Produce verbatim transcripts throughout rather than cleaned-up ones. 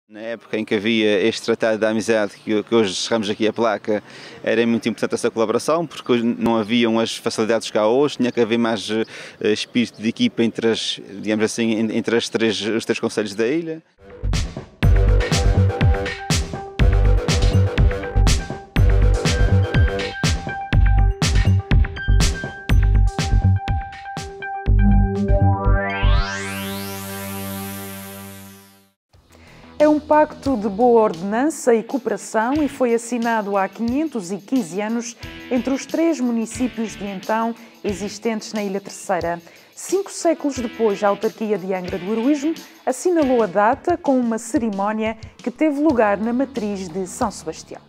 Na época em que havia este tratado de amizade, que que hoje cerramos aqui a placa, era muito importante essa colaboração, porque hoje não haviam as facilidades que há hoje, tinha que haver mais eh, espírito de equipa entre, as, digamos assim, entre as três, os três concelhos da ilha. É um pacto de boa ordenança e cooperação e foi assinado há quinhentos e quinze anos entre os três municípios de então existentes na Ilha Terceira. Cinco séculos depois, a autarquia de Angra do Heroísmo assinalou a data com uma cerimónia que teve lugar na matriz de São Sebastião.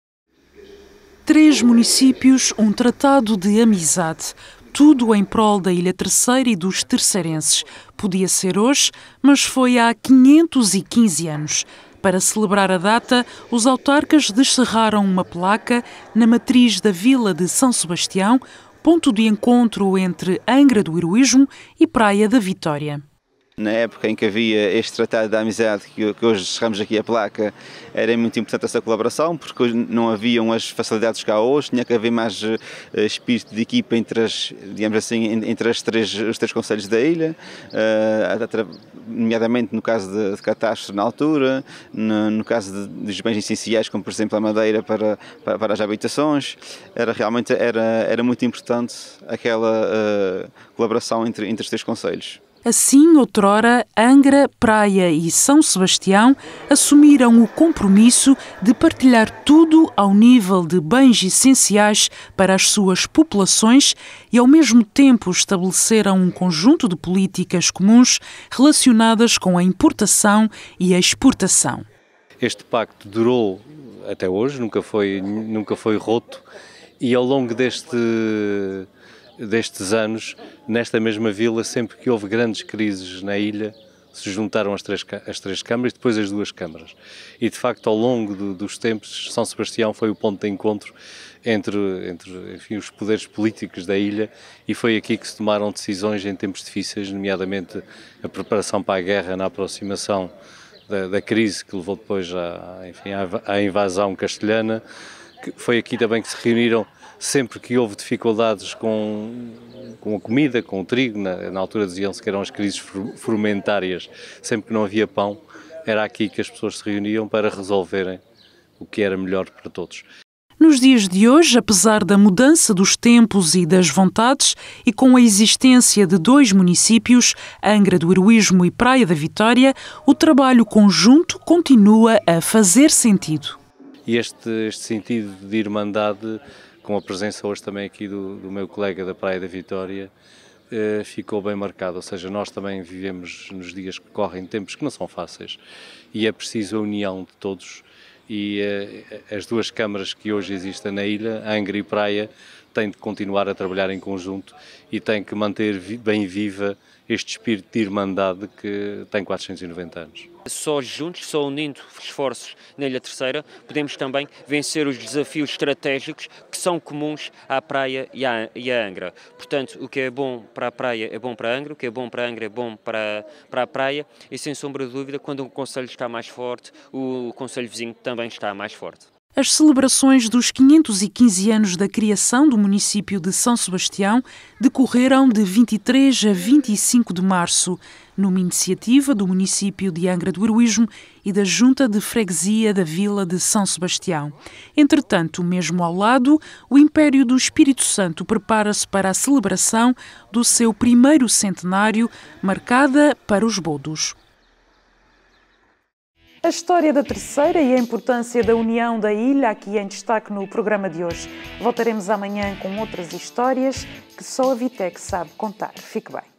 Três municípios, um tratado de amizade. Tudo em prol da Ilha Terceira e dos terceirenses. Podia ser hoje, mas foi há quinhentos e quinze anos. Para celebrar a data, os autarcas descerraram uma placa na matriz da vila de São Sebastião, ponto de encontro entre Angra do Heroísmo e Praia da Vitória. Na época em que havia este tratado de amizade, que que hoje cerramos aqui a placa, era muito importante essa colaboração, porque hoje não haviam as facilidades que há hoje, tinha que haver mais eh, espírito de equipa entre, as, digamos assim, entre as três, os três concelhos da ilha, uh, nomeadamente no caso de, de catástrofe na altura, no, no caso de, dos bens essenciais, como por exemplo a madeira para, para, para as habitações. Era realmente era, era muito importante aquela uh, colaboração entre, entre os três concelhos. Assim, outrora, Angra, Praia e São Sebastião assumiram o compromisso de partilhar tudo ao nível de bens essenciais para as suas populações e, ao mesmo tempo, estabeleceram um conjunto de políticas comuns relacionadas com a importação e a exportação. Este pacto durou até hoje, nunca foi, nunca foi roto, e ao longo deste... destes anos, nesta mesma vila, sempre que houve grandes crises na ilha, se juntaram as três, as três câmaras e depois as duas câmaras. E, de facto, ao longo do, dos tempos, São Sebastião foi o ponto de encontro entre, entre enfim, os poderes políticos da ilha, e foi aqui que se tomaram decisões em tempos difíceis, nomeadamente a preparação para a guerra na aproximação da, da crise que levou depois à, enfim, à invasão castelhana. Que foi aqui também que se reuniram sempre que houve dificuldades com, com a comida, com o trigo. Na, na altura diziam-se que eram as crises fermentárias, sempre que não havia pão, era aqui que as pessoas se reuniam para resolverem o que era melhor para todos. Nos dias de hoje, apesar da mudança dos tempos e das vontades, e com a existência de dois municípios, Angra do Heroísmo e Praia da Vitória, o trabalho conjunto continua a fazer sentido. E este, este sentido de irmandade, com a presença hoje também aqui do, do meu colega da Praia da Vitória, eh, ficou bem marcado. Ou seja, nós também vivemos nos dias que correm tempos que não são fáceis e é preciso a união de todos. E eh, as duas câmaras que hoje existem na ilha, Angra e Praia, têm de continuar a trabalhar em conjunto e têm que manter bem viva este espírito de irmandade que tem quatrocentos e noventa anos. Só juntos, só unindo esforços na Ilha Terceira, podemos também vencer os desafios estratégicos que são comuns à Praia e à, e à Angra. Portanto, o que é bom para a Praia é bom para a Angra, o que é bom para a Angra é bom para, para a Praia, e sem sombra de dúvida, quando um concelho está mais forte, o concelho vizinho também está mais forte. As celebrações dos quinhentos e quinze anos da criação do município de São Sebastião decorreram de vinte e três a vinte e cinco de março, numa iniciativa do município de Angra do Heroísmo e da Junta de Freguesia da Vila de São Sebastião. Entretanto, mesmo ao lado, o Império do Espírito Santo prepara-se para a celebração do seu primeiro centenário, marcada para os bodos. A história da Terceira e a importância da união da ilha aqui em destaque no programa de hoje. Voltaremos amanhã com outras histórias que só a Vitec sabe contar. Fique bem.